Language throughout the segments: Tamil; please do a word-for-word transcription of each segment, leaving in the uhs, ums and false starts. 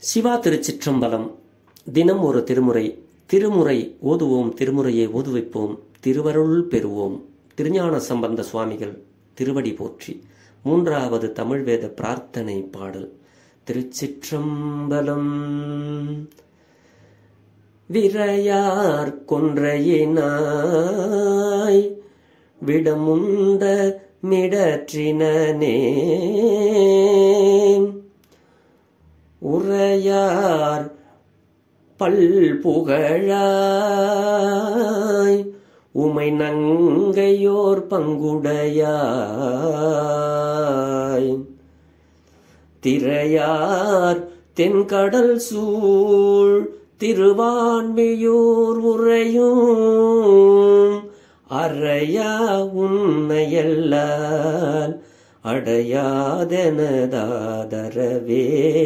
சிவா திருச்சிற்றம்பலம். தினம் ஒரு திருமுறை. திருமுறை ஓதுவோம், திருமுறையை ஓதுவிப்போம், திருவருள் பெறுவோம். திருஞான சம்பந்த சுவாமிகள் திருவடி போற்றி. மூன்றாவது தமிழ் வேத பிரார்த்தனை பாடல். திருச்சிற்றம்பலம். விரையார் கொன்றையினாய் விடமுண்ட மிடற்றினே உரையார் பல்புகழாய் உமை நங்கையோர் பங்குடையாய் திரையார் தென்கடல் சூழ் திருவான்மியூர் உறையும் அறையா உன்னையல்லால் அடையாதெனதாதரவே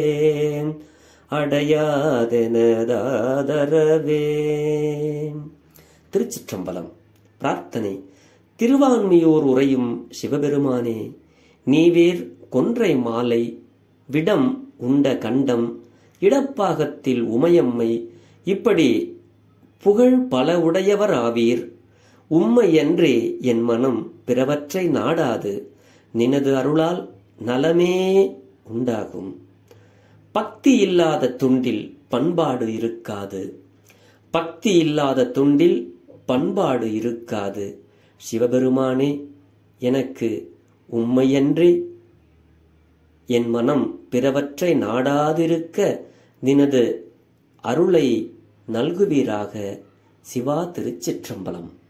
அடையாதெனதாதரவே. திருச்சிற்றம்பலம். பிரார்த்தனை. திருவான்மியூர் உறையும் சிவபெருமானே, நீவேர் கொன்றை மாலை விடம் உண்ட கண்டம் இடப்பாகத்தில் உமையம்மை இப்படி புகழ் பல உடையவர் ஆவீர். உம்மையன்றே என் மனம் பிறவற்றை நாடாது. நினது அருளால் நலமே உண்டாகும். பக்தி இல்லாத துண்டில் பண்பாடு இருக்காது. பக்தி இல்லாத துண்டில் பண்பாடு இருக்காது. சிவபெருமானே, எனக்கு உம்மையன்றி என் மனம் பிறவற்றை நாடாதிருக்க நினது அருளை நல்குவீராக. சிவா திருச்சிற்றம்பலம்.